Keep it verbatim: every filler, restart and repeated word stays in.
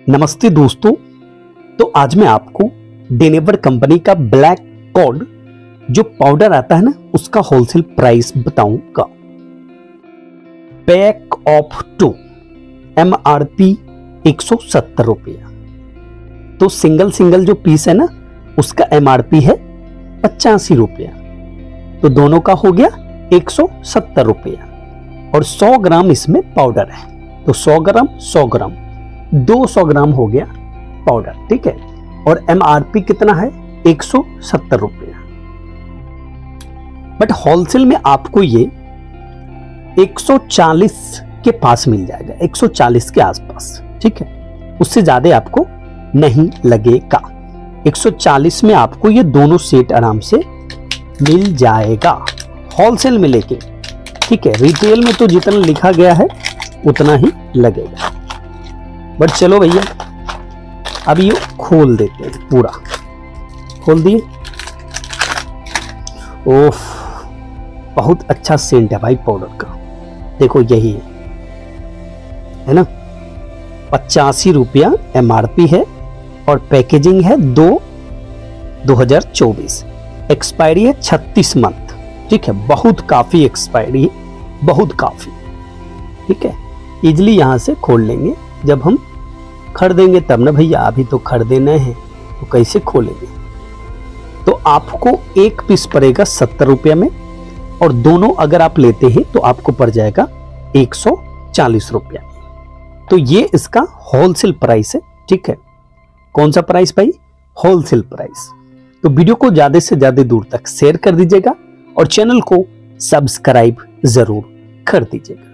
नमस्ते दोस्तों। तो आज मैं आपको डेनेवर कंपनी का ब्लैक कॉड जो पाउडर आता है ना, उसका होलसेल प्राइस बताऊंगा। Pack of two M R P एक सौ सत्तर रुपया। तो सिंगल सिंगल जो पीस है ना, उसका एम आर पी है पचासी रुपया। तो दोनों का हो गया एक सौ सत्तर रुपया और सौ ग्राम इसमें पाउडर है। तो सौ ग्राम सौ ग्राम दो सौ ग्राम हो गया पाउडर, ठीक है। और एम आर पी कितना है? एक सौ सत्तर रुपया। बट होलसेल में आपको ये एक सौ चालीस के पास मिल जाएगा, एक सौ चालीस के आसपास, ठीक है। उससे ज्यादा आपको नहीं लगेगा। एक सौ चालीस में आपको ये दोनों सेट आराम से मिल जाएगा होलसेल में लेके, ठीक है। रिटेल में तो जितना लिखा गया है उतना ही लगेगा। बट चलो भैया, अब ये खोल देते हैं, पूरा खोल दिए। ओफ, बहुत अच्छा सेंट है भाई पाउडर का। देखो यही है, है ना। पचासी रुपया एम आर पी है और पैकेजिंग है दो दो हजार चौबीस। एक्सपायरी है छत्तीस मंथ, ठीक है। बहुत काफी एक्सपायरी है, बहुत काफी, ठीक है। इजिली यहां से खोल लेंगे जब हम खरीदेंगे तब ना भैया। अभी तो खरीदना है तो कैसे खोलेंगे। तो आपको एक पीस पड़ेगा सत्तर रुपया में और दोनों अगर आप लेते हैं तो आपको पड़ जाएगा एक सौ चालीस रुपया। तो ये इसका होलसेल प्राइस है, ठीक है। कौन सा प्राइस भाई? Wholesale price. तो वीडियो को ज्यादा से ज्यादा दूर तक शेयर कर दीजिएगा और चैनल को सब्सक्राइब जरूर कर दीजिएगा।